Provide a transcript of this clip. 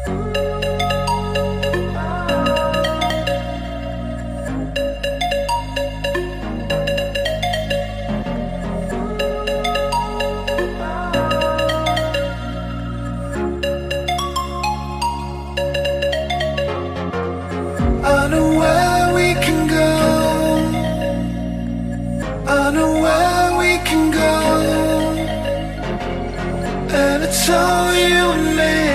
I know where we can go. I know where we can go. And it's all you and me.